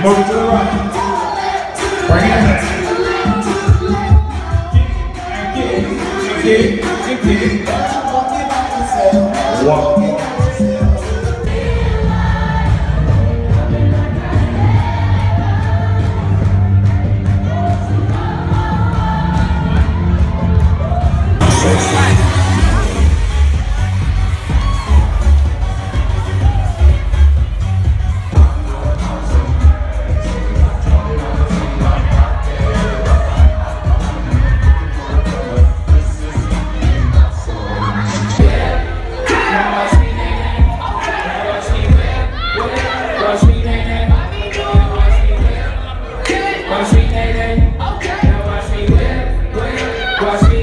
Move it to the right. Bring it back. Kick and kick. Walk. Watch me